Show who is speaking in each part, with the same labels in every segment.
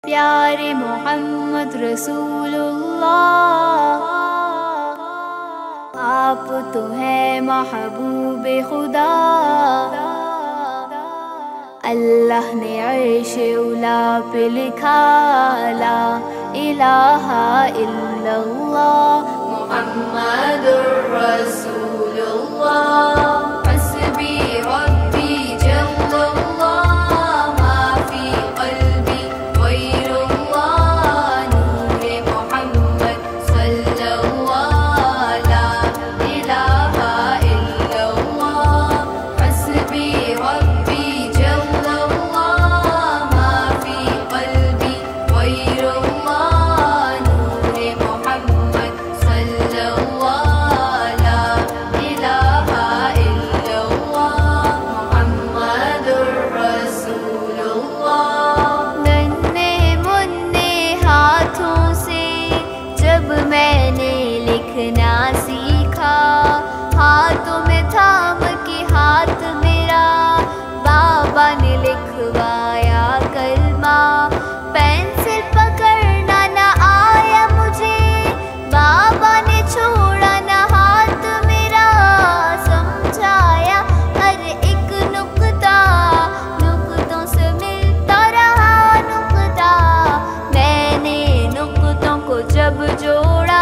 Speaker 1: پیارے محمد رسول اللہ، آپ تو ہیں محبوب خدا، اللہ نے عرش اولا پہ لکھا لا الہ الا اللہ محمد رسول اللہ، حسبی ربی جل اللہ، ما فی قلبی غیر اللہ، نور محمد صلی اللہ، لا الہ الا اللہ، حسبی ربی جل اللہ، ما فی قلبی غیر اللہ، نور محمد صلی اللہ، لا الہ الا اللہ، محمد رسول اللہ۔ ننھے منھے ہاتھوں سے جب میں نے لکھنا سیکھا، ہاتھوں میں تھام کے ہاتھ میرا بابا نے لکھوایا کلمہ، پینسل پکڑنا نہ آیا مجھے، بابا نے چھوڑا نہ ہاتھ میرا، سمجھایا ہر ایک نقطہ، نقطوں سے ملتا رہا نقطہ، میں نے نقطوں کو جب جوڑا،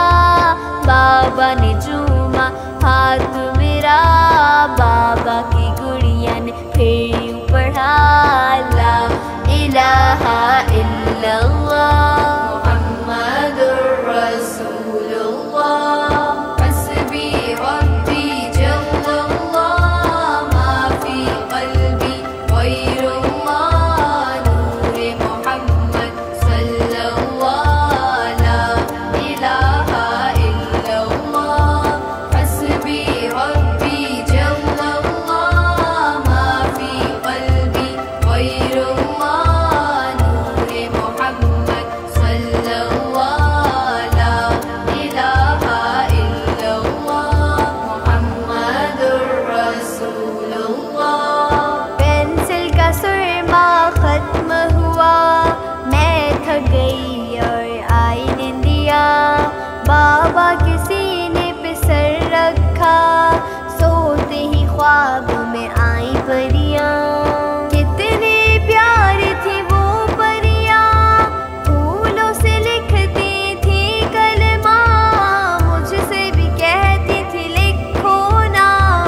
Speaker 1: بابا نے چوما ہاتھ میرا، بابا کی گڑیا نے پھر یوں پڑھا لا الہ الا اللہ محمد رسول اللہ، حسبی ربی جل اللہ، ما فی قلبی غیر اللہ، نور محمد صلی اللہ، لا الہ الا اللہ، حسبی ربی جل اللہ، ما فی قلبی غیر اللہ، نور محمد صلی اللہ، لا الہ الا اللہ، محمد رسول اللہ۔ پینسل کا سرما ختم ہوا، میں تھک گئی اور آئی نندیا، بابا کے سینے پہ سر رکھا، سوتے ہی خواب میں آئی پریاں، کتنی پیاری تھی وہ پریاں، پھولوں سے لکھتی تھی کلمہ، مجھ سے بھی کہتی تھی لکھو نا،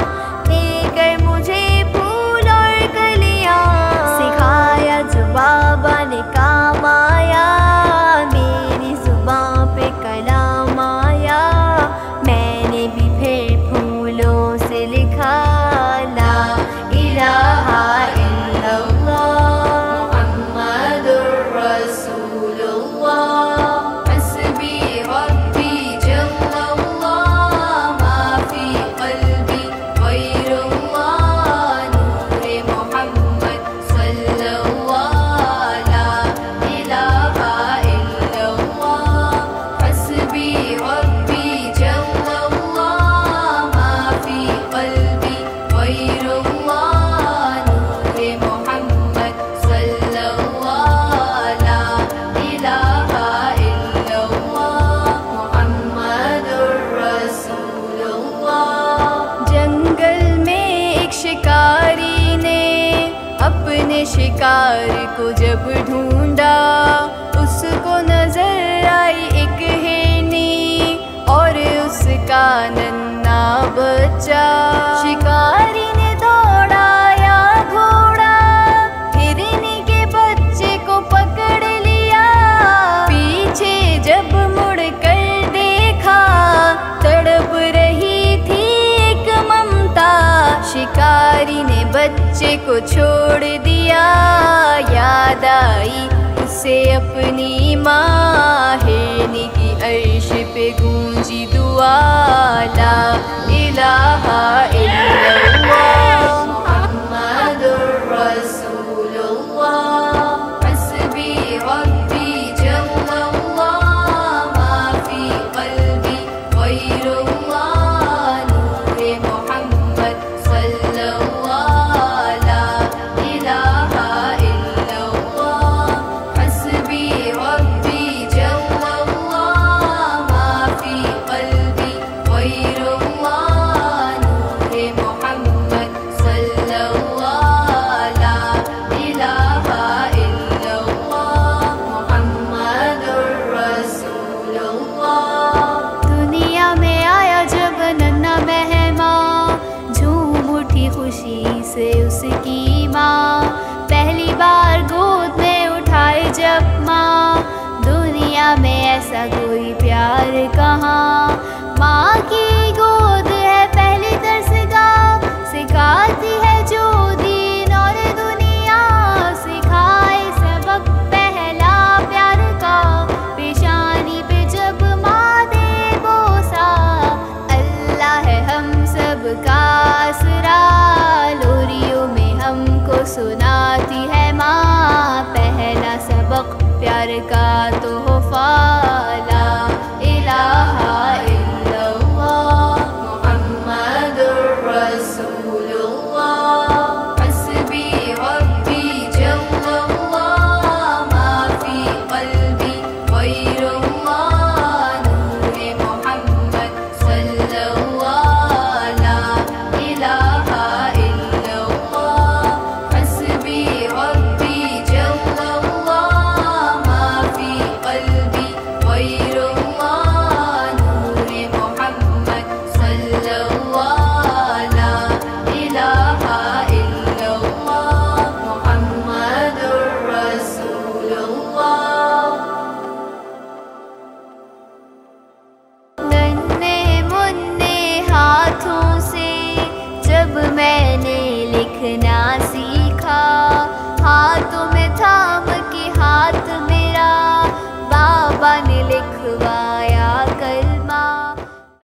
Speaker 1: دے کر مجھے پھول اور کلیاں، سکھایا جو بابا نے کام آیا، میری زباں پہ کلام آیا، میں نے بھی پھر پھولوں سے لکھا لا الہ الا اللہ محمد رسول اللہ، حسبی ربی جل اللہ، ما فی قلبی غیر اللہ، نور محمد صلی اللہ، لا الہ الا اللہ، حسبی ربی جل اللہ، ما فی قلبی غیر اللہ، نور محمد صلی اللہ، لا الہ الا اللہ، محمد رسول اللہ۔ جنگل میں ایک شکاری نے اپنے شکار کو جب ڈھونڈا، اس کو نظر آئی ایک ہرنی اور اس کا ننھا بچہ، شکاری نے دوڑایا گھوڑا، ہرنی کے بچے کو پکڑ لیا، پیچھے جب مڑ کر دیکھا، تڑپ رہی تھی ایک ممتا، شکاری نے بچے کو چھوڑ دیا، یاد آئی اسے اپنی ماں، ہرنی کی عرش پہ گونجی دعا لا الہ الا اللہ محمد رسول اللہ، حسبی ربی جل اللہ، ما فی قلبی غیر اللہ، نور محمد صلی اللہ، لا الہ الا اللہ، حسبی میری ماں، پہلی بار گود میں اٹھائے جب ماں، دنیا میں ایسا کوئی پیار کہاں، ماں کی گود ہے پہلی درسگاہ، سکھاتی ہے جو دین اور دنیا، سکھائے سبق پہلا پیار کا، پیشانی پہ جب ماں دے بوسا، اللہ ہے ہم سب کا آسرا، لوریوں میں ہم کو سناتی ہے ماں، پہلا سبق پیار کا تحفہ، لا الہ الا اللہ محمد الرسول اللہ، حسبی ربی جل اللہ، ما فی قلبی غیر اللہ، نور محمد صلی اللہ، لا الہ الا اللہ، حسبی ربی جل اللہ، ما فی قلبی غیر اللہ، نور محمد صلی اللہ، لا الہ الا اللہ محمد الرسول اللہ۔ ننھے منھے ہاتھوں سے جب میں نے لکھنا سیکھا، ہاتھوں میں تھام کے ہاتھ